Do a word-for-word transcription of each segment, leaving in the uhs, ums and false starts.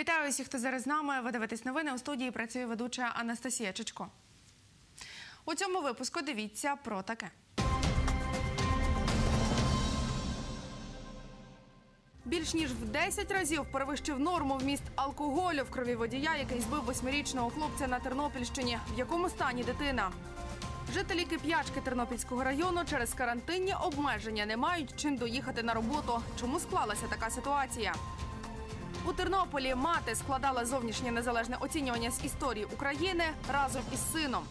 Вітаю усіх, хто зараз з нами. Ви дивитесь новини. У студії працює ведуча Анастасія Чичко. У цьому випуску дивіться про таке. Більш ніж в десять разів перевищив норму вміст алкоголю в крові водія, який збив восьмирічного хлопця на Тернопільщині. В якому стані дитина? Жителі Кип'ячки Тернопільського району через карантинні обмеження не мають чим доїхати на роботу. Чому склалася така ситуація? У Тернополі мати складала зовнішнє незалежне оцінювання з історії України разом із сином.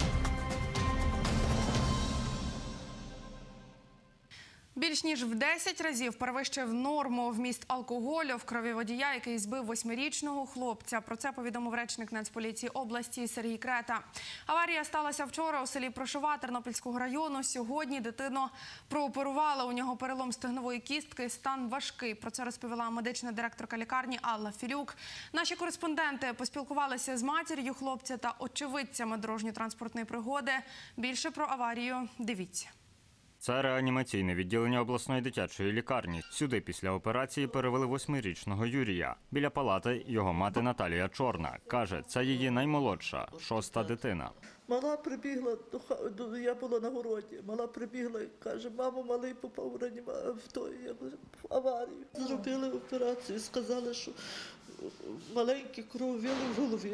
Більш ніж в десять разів перевищив норму вміст алкоголю в крові водія, який збив восьмирічного хлопця. Про це повідомив речник Нацполіції області Сергій Крета. Аварія сталася вчора у селі Прошова Тернопільського району. Сьогодні дитину прооперували. У нього перелом стегнової кістки, стан важкий. Про це розповіла медична директорка лікарні Алла Філюк. Наші кореспонденти поспілкувалися з матір'ю хлопця та очевидцями дорожньо-транспортної пригоди. Більше про аварію дивіться. Це реанімаційне відділення обласної дитячої лікарні. Сюди після операції перевели восьмирічного Юрія. Біля палати його мати Наталія Чорна. Каже, це її наймолодша, шоста дитина. Мала прибігла, я була на городі, мала прибігла і каже, мамо, малий попав в, той, в аварію. Зробили операцію, сказали, що маленькі крововили в голові,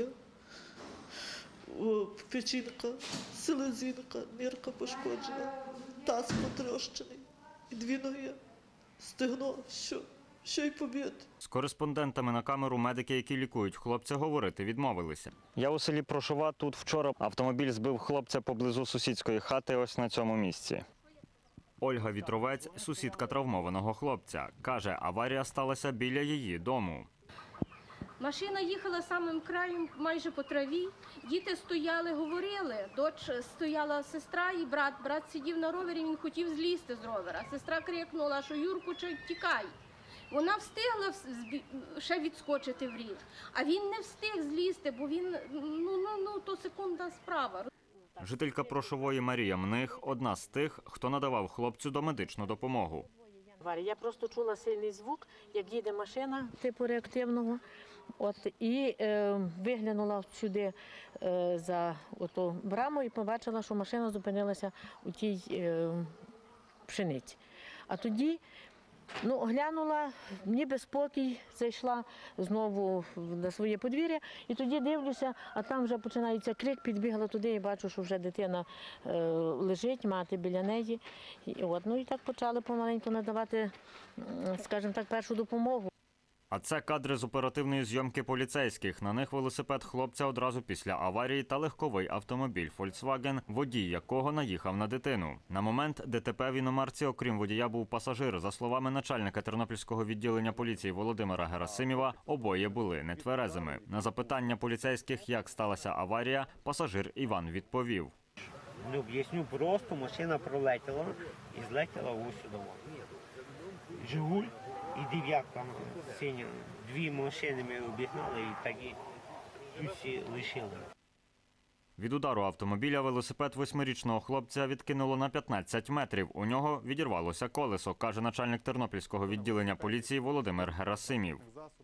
печінка, селезінка, нирка пошкоджена. Таз потрощений, і дві ноги, стегно, що, що й побити. З кореспондентами на камеру медики, які лікують хлопця, говорити відмовилися. Я у селі Прошова. Тут вчора автомобіль збив хлопця поблизу сусідської хати, ось на цьому місці. Ольга Вітровець, сусідка травмованого хлопця, каже, аварія сталася біля її дому. Машина їхала самим краєм, майже по траві. Діти стояли, говорили. Доч стояла сестра і брат. Брат сидів на ровері, він хотів злізти з ровера. Сестра крикнула, що Юрку, тікай. Вона встигла ще відскочити в рів. А він не встиг злізти, бо він, ну, ну, ну, то секундна справа. Жителька Прошової Марія Мних – одна з тих, хто надавав хлопцю домедичну допомогу. Я просто чула сильний звук, як їде машина типу реактивного. От, і е, виглянула сюди е, за оту браму і побачила, що машина зупинилася у тій е, пшениці. А тоді ну, глянула, ніби спокій, зайшла знову на своє подвір'я. І тоді дивлюся, а там вже починається крик, підбігла туди і бачу, що вже дитина е, лежить, мати біля неї. І, от, ну, і так почали помаленьку надавати, скажімо так, першу допомогу. А це кадри з оперативної зйомки поліцейських. На них велосипед хлопця одразу після аварії та легковий автомобіль «Фольксваген», водій якого наїхав на дитину. На момент ДТП в іномарці, окрім водія, був пасажир. За словами начальника Тернопільського відділення поліції Володимира Герасимєва, обоє були нетверезими. На запитання поліцейських, як сталася аварія, пасажир Іван відповів. Ну, об'ясню просто, машина пролетіла і злетіла ось сюди. «Жигуль» і «дев'ятка» синя. Дві машини ми обігнали і так і всі лишили. Від удару автомобіля велосипед восьмирічного хлопця відкинуло на п'ятнадцять метрів. У нього відірвалося колесо, каже начальник Тернопільського відділення поліції Володимир Герасимєв.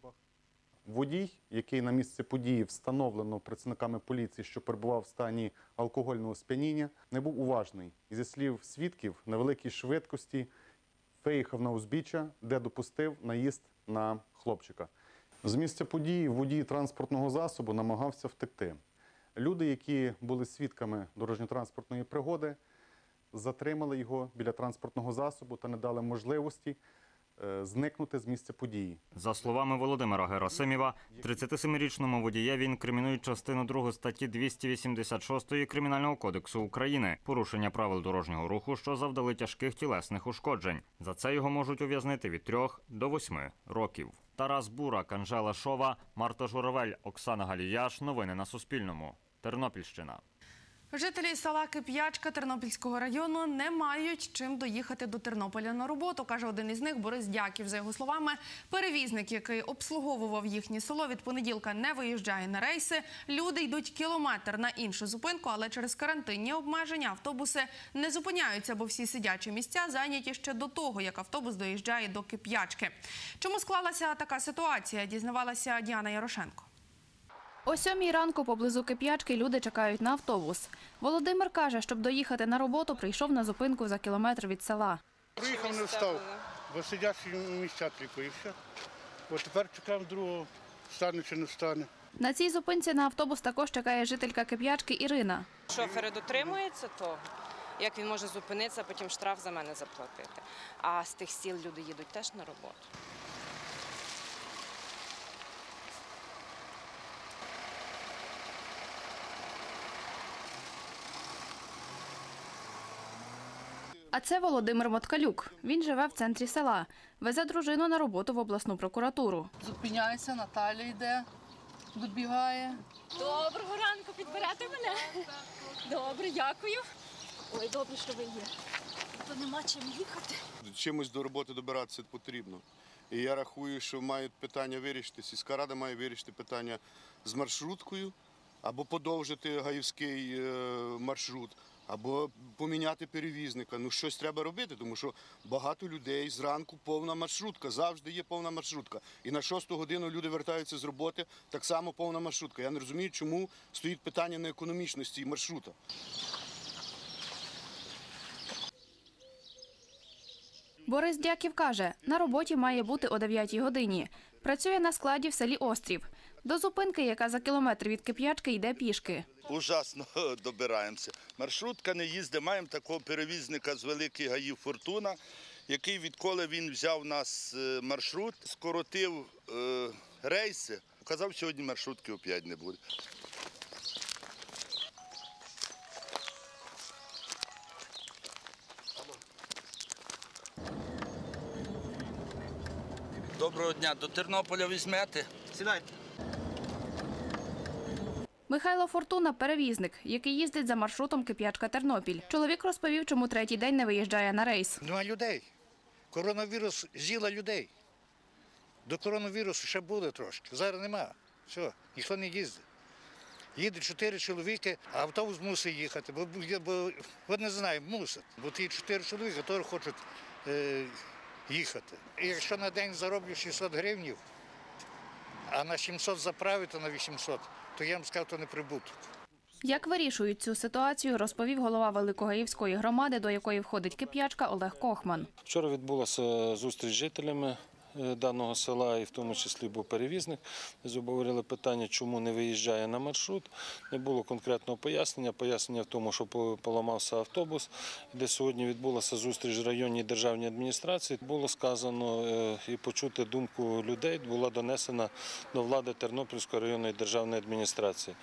Водій, який на місці події встановлено працівниками поліції, що перебував в стані алкогольного сп'яніння, не був уважний. І зі слів свідків, на великій швидкості виїхав на узбіччя, де допустив наїзд на хлопчика. З місця події водій транспортного засобу намагався втекти. Люди, які були свідками дорожньо-транспортної пригоди, затримали його біля транспортного засобу та не дали можливості зникнути з місця події. За словами Володимира Герасимєва, тридцятисемирічному водієві інкримінують частину другу статті двісті вісімдесят шість Кримінального кодексу України – порушення правил дорожнього руху, що завдали тяжких тілесних ушкоджень. За це його можуть ув'язнити від трьох до восьми років. Тарас Бурак, Анжела Шова, Марта Журавель, Оксана Галіяш. Новини на Суспільному. Тернопільщина. Жителі села Кип'ячка Тернопільського району не мають чим доїхати до Тернополя на роботу, каже один із них Борис Дяків. За його словами, перевізник, який обслуговував їхнє село, від понеділка не виїжджає на рейси. Люди йдуть кілометр на іншу зупинку, але через карантинні обмеження автобуси не зупиняються, бо всі сидячі місця зайняті ще до того, як автобус доїжджає до Кип'ячки. Чому склалася така ситуація, дізнавалася Діана Ярошенко. О сьомій ранку поблизу Кип'ячки люди чекають на автобус. Володимир каже, щоб доїхати на роботу, прийшов на зупинку за кілометр від села. Приїхав, не встав, бо сидячі місця тільки і все. От тепер чекаємо другого, встане чи не встане. На цій зупинці на автобус також чекає жителька Кип'ячки Ірина. Шофер дотримується того, як він може зупинитися, потім штраф за мене заплатити. А з тих сіл люди їдуть теж на роботу. А це Володимир Моткалюк. Він живе в центрі села. Везе дружину на роботу в обласну прокуратуру. Зупиняйся, Наталя йде, добігає. Доброго ранку, підберете мене? Добре, дякую. Ой, добре, що ви є. То нема чим їхати. Чимось до роботи добиратися потрібно. І я рахую, що мають питання вирішити. Сільська рада має вирішити питання з маршруткою, або подовжити гаївський маршрут, або поміняти перевізника. Ну, щось треба робити, тому що багато людей зранку повна маршрутка, завжди є повна маршрутка. І на шосту годину люди вертаються з роботи, так само повна маршрутка. Я не розумію, чому стоїть питання на економічності маршрута. Борис Дяків каже, на роботі має бути о дев'ятій годині. Працює на складі в селі Острів. До зупинки, яка за кілометр від Кип'ячки, йде пішки. Ужасно добираємося. Маршрутка не їздить. Маємо такого перевізника з Великих Гаїв «Фортуна», який, відколи він взяв у нас маршрут, скоротив е, рейси. Казав, сьогодні маршрутки опять не буде. Доброго дня. До Тернополя візьмете? Сідайте. Михайло Фортуна – перевізник, який їздить за маршрутом Кип'ячка-Тернопіль. Чоловік розповів, чому третій день не виїжджає на рейс. Нема людей. Коронавірус з'їла людей. До коронавірусу ще буде трошки. Зараз нема. Все, ніхто не їздить. Їде чотири чоловіки, а автобус мусить їхати. Бо, бо, бо не знаю, мусить. Бо ті чотири чоловіки теж хочуть е, їхати. І якщо на день зароблю шістсот гривень, а на сімсот заправити на вісімсот, то я вам сказав, то не прибуток. Як вирішують цю ситуацію, розповів голова Великогаївської громади, до якої входить Кип'ячка, Олег Кохман. Вчора відбулася зустріч з жителями даного села, і в тому числі був перевізник. Ми обговорили питання, чому не виїжджає на маршрут. Не було конкретного пояснення. Пояснення в тому, що поламався автобус, де сьогодні відбулася зустріч в районній державній адміністрації. Було сказано і почути думку людей, була донесена до влади Тернопільської районної державної адміністрації.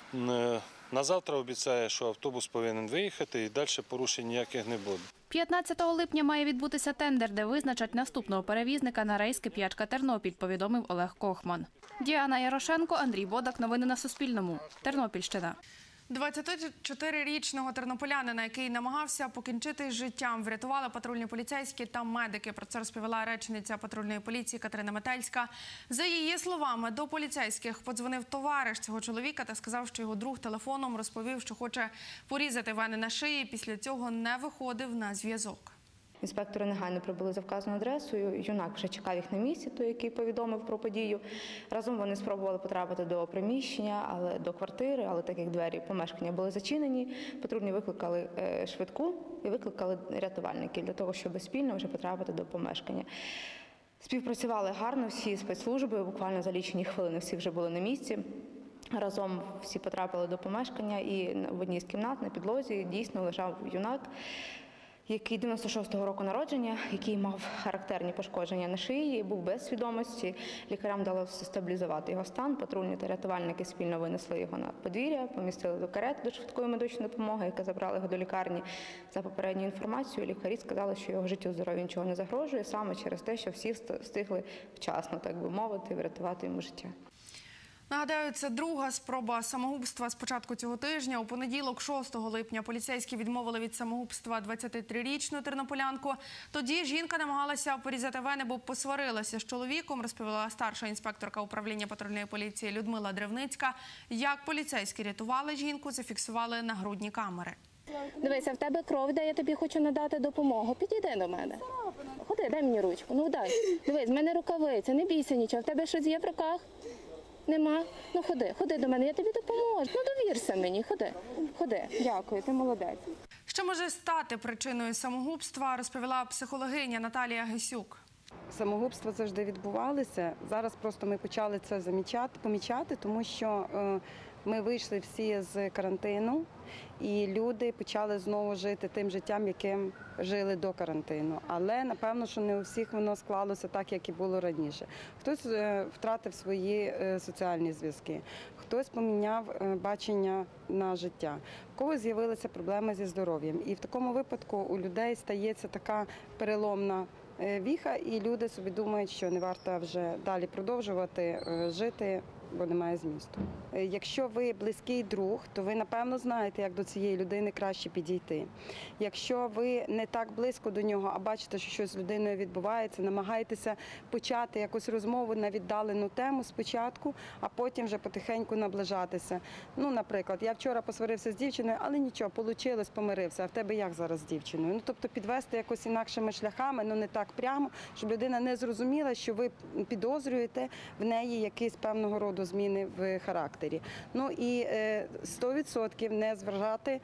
На завтра обіцяє, що автобус повинен виїхати і далі порушень ніяких не буде. п'ятнадцятого липня має відбутися тендер, де визначать наступного перевізника на рейс Кип'ячка-Тернопіль, повідомив Олег Кохман. Діана Ярошенко, Андрій Бодак. Новини на Суспільному. Тернопільщина. двадцятичотирирічного тернополянина, який намагався покінчити з життям, врятували патрульні поліцейські та медики. Про це розповіла речниця патрульної поліції Катерина Метельська. За її словами, до поліцейських подзвонив товариш цього чоловіка та сказав, що його друг телефоном розповів, що хоче порізати вени на шиї. Після цього не виходив на зв'язок. Інспектори негайно прибули за вказаною адресою. Юнак вже чекав їх на місці, той, який повідомив про подію. Разом вони спробували потрапити до приміщення, але до квартири, але так як двері помешкання були зачинені, патрульні викликали швидку і викликали рятувальників для того, щоб спільно вже потрапити до помешкання. Співпрацювали гарно всі спецслужби, буквально за лічені хвилини всі вже були на місці. Разом всі потрапили до помешкання, і в одній з кімнат на підлозі дійсно лежав юнак, який дев'яносто шостого року народження, який мав характерні пошкодження на шиї, був без свідомості. Лікарям вдалося стабілізувати його стан. Патрульні та рятувальники спільно винесли його на подвір'я, помістили до карети до швидкої медичної допомоги, яка забрала його до лікарні. За попередньою інформацією, лікарі сказали, що його життю, здоров'ю нічого не загрожує, саме через те, що всі встигли вчасно, так би мовити, врятувати йому життя. Нагадаю, це друга спроба самогубства з початку цього тижня. У понеділок, шостого липня, поліцейські відмовили від самогубства двадцятитрирічну тернополянку. Тоді жінка намагалася порізати вени, бо посварилася з чоловіком, розповіла старша інспекторка управління патрульної поліції Людмила Древницька. Як поліцейські рятували жінку, зафіксували нагрудні камери. Дивися, в тебе кров, де я тобі хочу надати допомогу. Підійди до мене. Ходи, дай мені ручку. Ну дай. Дивись, в мене рукавиця, не бійся нічого. В тебе щось є в руках? Нема? Ну ходи, ходи до мене, я тобі допоможу. Ну довірся мені, ходи. Ходи. Дякую, ти молодець. Що може стати причиною самогубства, розповіла психологиня Наталія Гесюк. Самогубства завжди відбувалися. Зараз просто ми почали це замічати, помічати, тому що е, ми вийшли всі з карантину, і люди почали знову жити тим життям, яким жили до карантину. Але, напевно, що не у всіх воно склалося так, як і було раніше. Хтось е, втратив свої е, соціальні зв'язки, хтось поміняв е, бачення на життя, в когось з'явилися проблеми зі здоров'ям. І в такому випадку у людей стається така переломна віха, і люди собі думають, що не варто вже далі продовжувати жити, бо немає змісту. Якщо ви близький друг, то ви, напевно, знаєте, як до цієї людини краще підійти. Якщо ви не так близько до нього, а бачите, що щось з людиною відбувається, намагаєтеся почати якусь розмову на віддалену тему спочатку, а потім вже потихеньку наближатися. Ну, наприклад, я вчора посварився з дівчиною, але нічого, вийшло, помирився. А в тебе як зараз з дівчиною? Ну, тобто підвести якось інакшими шляхами, ну не так прямо, щоб людина не зрозуміла, що ви підозрюєте в неї якісь певного роду зміни в характері. Ну і сто відсотків не зважати,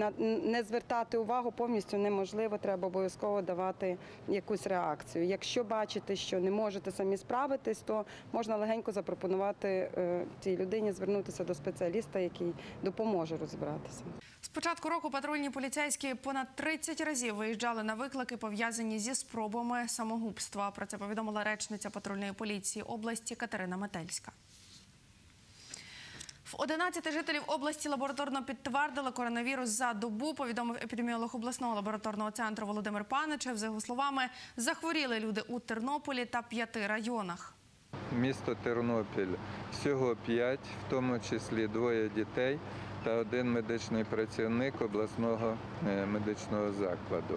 не звертати увагу повністю неможливо, треба обов'язково давати якусь реакцію. Якщо бачите, що не можете самі справитись, то можна легенько запропонувати цій людині звернутися до спеціаліста, який допоможе розібратися. З початку року патрульні поліцейські понад тридцять разів виїжджали на виклики, пов'язані зі спробами самогубства. Про це повідомила речниця патрульної поліції області Катерина Метельська. В одинадцяти жителів області лабораторно підтвердили коронавірус за добу, повідомив епідеміолог обласного лабораторного центру Володимир Паничев. За його словами, захворіли люди у Тернополі та п'яти районах. Місто Тернопіль всього п'ять, в тому числі двоє дітей та один медичний працівник обласного медичного закладу.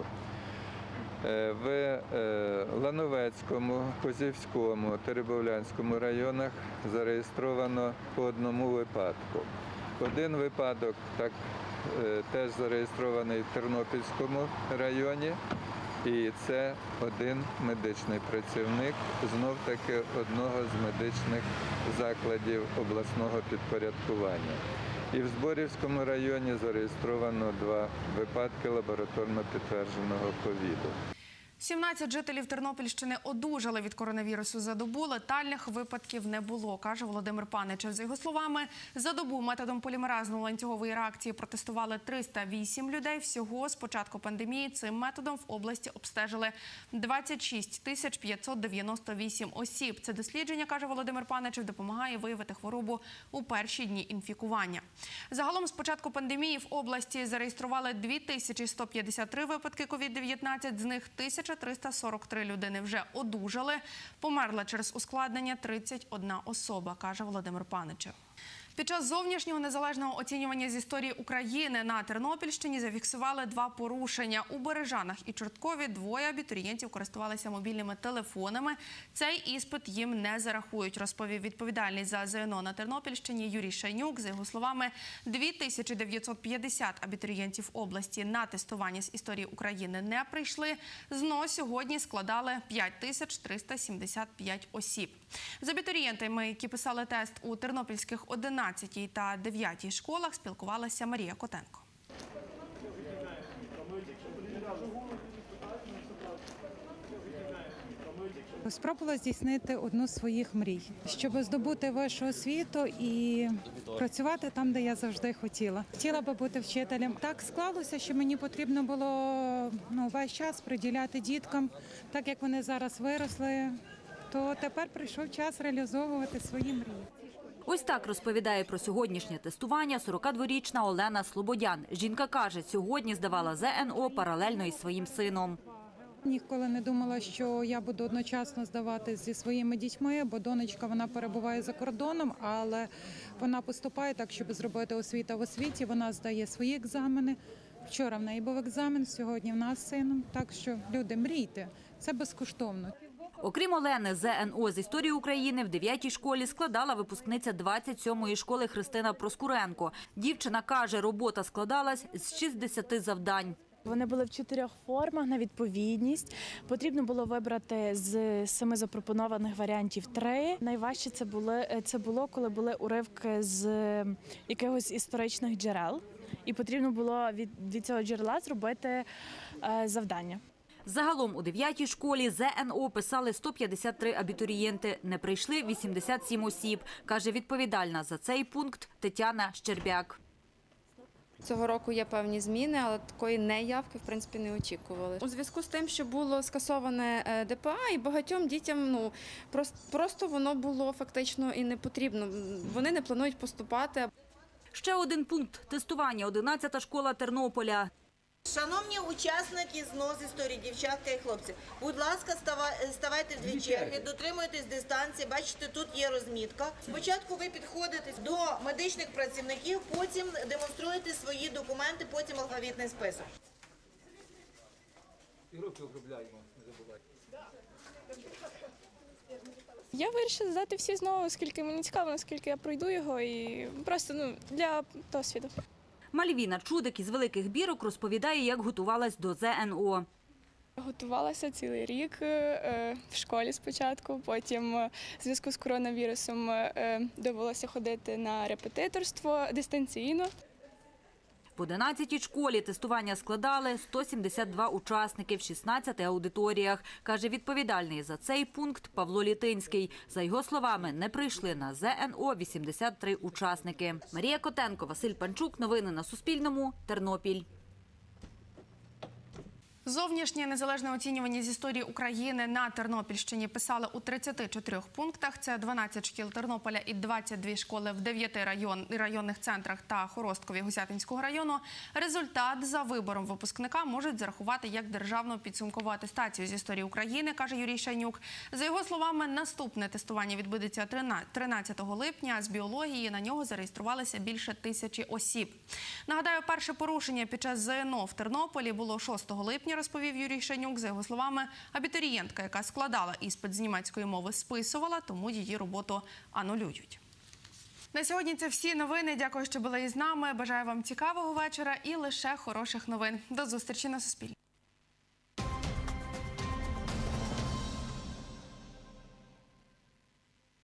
В Лановецькому, Козівському, Теребовлянському районах зареєстровано по одному випадку. Один випадок так, теж зареєстрований в Тернопільському районі, і це один медичний працівник, знов-таки одного з медичних закладів обласного підпорядкування. І в Зборівському районі зареєстровано два випадки лабораторно підтвердженого ковіду. сімнадцять жителів Тернопільщини одужали від коронавірусу за добу. Летальних випадків не було, каже Володимир Паничев. За його словами, за добу методом полімеразно-ланцюгової реакції протестували триста вісім людей. Всього з початку пандемії цим методом в області обстежили двадцять шість тисяч п'ятсот дев'яносто вісім осіб. Це дослідження, каже Володимир Паничев, допомагає виявити хворобу у перші дні інфікування. Загалом з початку пандемії в області зареєстрували дві тисячі сто п'ятдесят три випадки ковід дев'ятнадцять, з них тисяча триста сорок три людини вже одужали. Померла через ускладнення тридцять одна особа, каже Володимир Паничев. Під час зовнішнього незалежного оцінювання з історії України на Тернопільщині зафіксували два порушення. У Бережанах і Чорткові двоє абітурієнтів користувалися мобільними телефонами. Цей іспит їм не зарахують, розповів відповідальний за ЗНО на Тернопільщині Юрій Шайнюк. За його словами, дві тисячі дев'ятсот п'ятдесят абітурієнтів області на тестування з історії України не прийшли. ЗНО сьогодні складали п'ять тисяч триста сімдесят п'ять осіб. З абітурієнтами, які писали тест у тернопільських одинадцятій та дев'ятій школах, спілкувалася Марія Котенко. Спробувала здійснити одну з своїх мрій, щоб здобути вищу освіту і працювати там, де я завжди хотіла. Хотіла би бути вчителем. Так склалося, що мені потрібно було ну, весь час приділяти діткам, так як вони зараз виросли, то тепер прийшов час реалізовувати свої мрії. Ось так розповідає про сьогоднішнє тестування сорокадворічна Олена Слободян. Жінка каже, сьогодні здавала ЗНО паралельно із своїм сином. Ніколи не думала, що я буду одночасно здавати зі своїми дітьми, бо донечка, вона перебуває за кордоном, але вона поступає так, щоб зробити освіту в освіті. Вона здає свої екзамени. Вчора в неї був екзамен, сьогодні в нас з сином. Так що, люди, мрійте, це безкоштовно. Окрім Олени, зе ен о з історії України в дев'ятій школі складала випускниця двадцять сьомої школи Христина Проскуренко. Дівчина каже, робота складалась з шістдесяти завдань. Вони були в чотирьох формах на відповідність. Потрібно було вибрати з семи запропонованих варіантів три. Найважче це були це було, коли були уривки з якихось історичних джерел, і потрібно було від, від цього джерела зробити е, завдання. Загалом у дев'ятій школі зе ен о писали сто п'ятдесят три абітурієнти. Не прийшли вісімдесят сім осіб, каже відповідальна за цей пункт Тетяна Щербяк. Цього року є певні зміни, але такої неявки, в принципі, не очікували. У зв'язку з тим, що було скасоване де пе а, і багатьом дітям ну, просто, просто воно було фактично і не потрібно. Вони не планують поступати. Ще один пункт тестування – одинадцята школа Тернополя. Шановні учасники з ен о з історії, дівчатка і хлопці, будь ласка, ставайте в дві черги, дотримуйтесь дистанції, бачите, тут є розмітка. Спочатку ви підходите до медичних працівників, потім демонструєте свої документи, потім алфавітний список. І руки обробляємо, не забувайте. Я вирішила здати всі знову, оскільки мені цікаво, наскільки я пройду його, і просто ну, для досвіду. Мальвіна Чудик із Великих Бірок розповідає, як готувалась до зе ен о. Готувалася цілий рік в школі спочатку, потім в зв'язку з коронавірусом довелося ходити на репетиторство дистанційно. В одинадцятій школі тестування складали сто сімдесят два учасники в шістнадцяти аудиторіях, каже відповідальний за цей пункт Павло Літинський. За його словами, не прийшли на зе ен о вісімдесят три учасники. Марія Котенко, Василь Панчук. Новини на Суспільному. Тернопіль. Зовнішнє незалежне оцінювання з історії України на Тернопільщині писали у тридцяти чотирьох пунктах. Це дванадцять шкіл Тернополя і двадцять дві школи в дев'яти район, районних центрах та Хоросткові Гусятинського району. Результат за вибором випускника можуть зарахувати як державну підсумкову атестацію з історії України, каже Юрій Шайнюк. За його словами, наступне тестування відбудеться тринадцятого липня. З біології на нього зареєструвалися більше тисячі осіб. Нагадаю, перше порушення під час зе ен о в Тернополі було шостого липня, розповів Юрій Шайнюк. За його словами, абітурієнтка, яка складала іспит з німецької мови, списувала, тому її роботу анулюють. На сьогодні це всі новини. Дякую, що були із нами. Бажаю вам цікавого вечора і лише хороших новин. До зустрічі на Суспільному.